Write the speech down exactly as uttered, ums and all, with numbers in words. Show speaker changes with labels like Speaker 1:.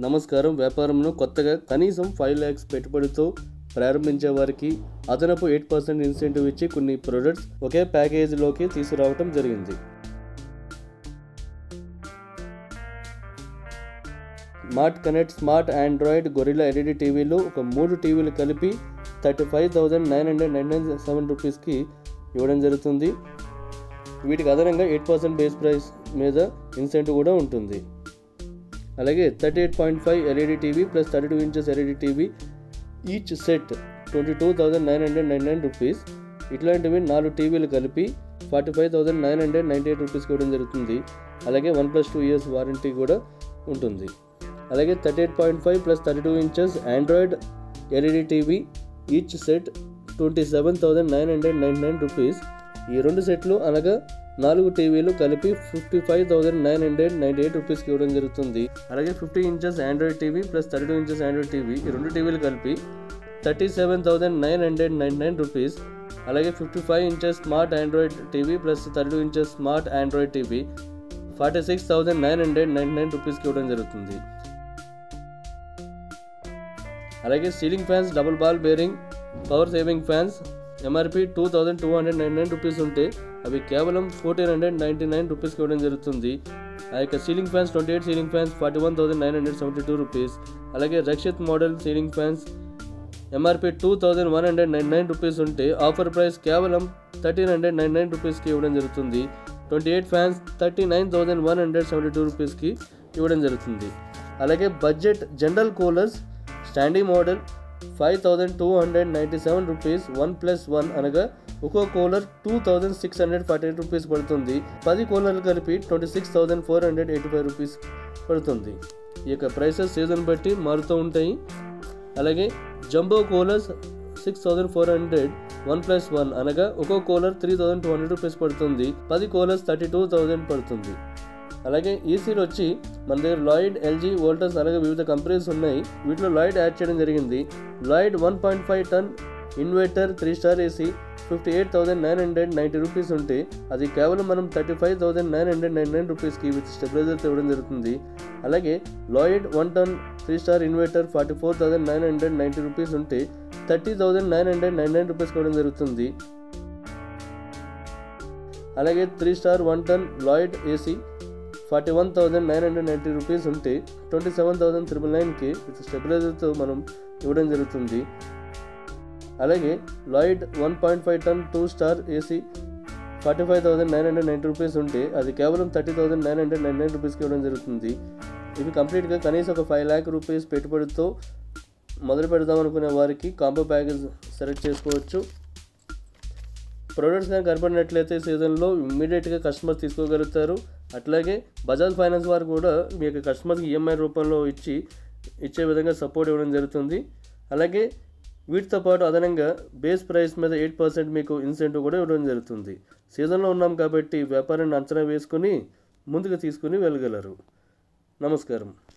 Speaker 1: నమస్కారం. వ్యాపారంలో కొత్తగా కనీసం ఫైవ్ ల్యాక్స్ పెట్టుబడితో ప్రారంభించే వారికి అదనపు ఎయిట్ పర్సెంట్ ఇన్సెంటివ్ ఇచ్చి కొన్ని ప్రొడక్ట్స్ ఒకే ప్యాకేజీలోకి తీసుకురావడం జరిగింది. Mart connect smart android gorilla LED టీవీలు ఒక మూడు టీవీలు కలిపి thirty five thousand nine hundred nine nine seven రూపీస్కి ఇవ్వడం జరుగుతుంది. వీటికి అదనంగా ఎయిట్ పర్సెంట్ బేస్ ప్రైస్ మీద ఇన్సెంటివ్ కూడా ఉంటుంది. అలాగే thirty eight point five LED TV plus thirty two inches LED TV each set twenty two thousand nine hundred nine nine rupees. ఇట్లాంటివి నాలుగు టీవీలు కలిపి forty five thousand nine hundred ninety eight రూపీస్కి ఇవ్వడం జరుగుతుంది. అలాగే one plus two years warranty కూడా ఉంటుంది. అలాగే thirty eight point five plus thirty two inches android LED TV each set twenty seven thousand nine hundred ninety nine rupees. ఈ రెండు సెట్లు అనగా నాలుగు టీవీలు కలిపి fifty five thousand nine hundred ninety eight రూపీస్కి ఇవ్వడం జరుగుతుంది. అలాగే fifty inches android TV plus thirty two inches android TV ఈ రెండు టీవీలు కలిపి thirty seven thousand nine hundred ninety nine rupees. అలాగే fifty five inches smart android TV plus thirty two inches smart android TV forty six thousand nine hundred ninety nine రూపీస్కి ఇవ్వడం జరుగుతుంది. అలాగే ceiling fans double ball bearing power saving fans MRP two thousand two hundred ninety nine rupees ఉంటే అవి కేవలం fourteen hundred ninety nine రూపీస్కి ఇవ్వడం జరుగుతుంది. ఆ యొక్క ceiling fans twenty eight ceiling fans forty one thousand nine hundred seventy two rupees. అలాగే Rakshit model ceiling fans MRP two thousand one hundred ninety nine rupees ఉంటే ఆఫర్ ప్రైస్ కేవలం thirteen hundred ninety nine రూపీస్కి ఇవ్వడం జరుగుతుంది. Twenty eight fans thirty nine thousand one hundred seventy two రూపీస్కి ఇవ్వడం జరుగుతుంది. అలాగే budget general coolers standing model five thousand two hundred ninety seven rupees one plus one అనగా ఒక్కో cooler two thousand six hundred forty eight rupees పడుతుంది. పది కూలర్లు కలిపి twenty six thousand four hundred eighty five rupees పడుతుంది. ఈ యొక్క prices season బట్టి మారుతూ ఉంటాయి. అలాగే jumbo coolers six thousand four hundred one plus one అనగా ఒక్కో cooler three thousand two hundred rupees పడుతుంది. పది కూలర్స్ థర్టీ టూ థౌజండ్ పడుతుంది. అలాగే ఈసీలు వచ్చి మన దగ్గర లాయిడ్, ఎల్జీ, వోల్టాస్ అలాగే వివిధ కంపెనీస్ ఉన్నాయి. వీటిలో లాయిడ్ యాడ్ చేయడం జరిగింది. Lloyd one point five ton inverter three star AC fifty eight thousand nine hundred ninety rupees ఉంటే అది కేవలం మనం thirty five thousand nine hundred ninety nine రూపీస్కి విత్ స్టెబిలైజర్తో ఇవ్వడం జరుగుతుంది. అలాగే Lloyd one ton three star inverter forty four thousand nine hundred ninety rupees ఉంటే thirty thousand nine hundred ninety nine రూపీస్కి ఇవ్వడం జరుగుతుంది. అలాగే three star one ton Lloyd AC forty one thousand nine hundred ninety rupees ఉంటే twenty seven thousand triple నైన్కి with స్టెబిలైజర్తో మనం ఇవ్వడం జరుగుతుంది. అలాగే Lloyd one point five ton two star AC forty five thousand nine hundred ninety rupees ఉంటే అది కేవలం thirty thousand nine hundred ninety nine రూపీస్కి ఇవ్వడం జరుగుతుంది. ఇవి కంప్లీట్గా కనీసం ఒక ఫైవ్ ల్యాక్ రూపీస్ పెట్టుబడితో మొదలు పెడదాం అనుకునే వారికి కాంబో ప్యాకేజ్ సెలెక్ట్ చేసుకోవచ్చు. ప్రొడక్ట్స్ కానీ కనపడినట్లయితే సీజన్లో ఇమ్మీడియట్గా కస్టమర్స్ తీసుకోగలుగుతారు. అట్లాగే బజాజ్ ఫైనాన్స్ వారు కూడా మీ యొక్క కస్టమర్స్కి ఈఎంఐ రూపంలో ఇచ్చి ఇచ్చే విధంగా సపోర్ట్ ఇవ్వడం జరుగుతుంది. అలాగే వీటితో పాటు అదనంగా బేస్ ప్రైస్ మీద ఎయిట్ పర్సెంట్ మీకు ఇన్సెంటివ్ కూడా ఇవ్వడం జరుగుతుంది. సీజన్లో ఉన్నాం కాబట్టి వ్యాపారాన్ని అంచనా వేసుకుని ముందుకు తీసుకుని వెళ్ళగలరు. నమస్కారం.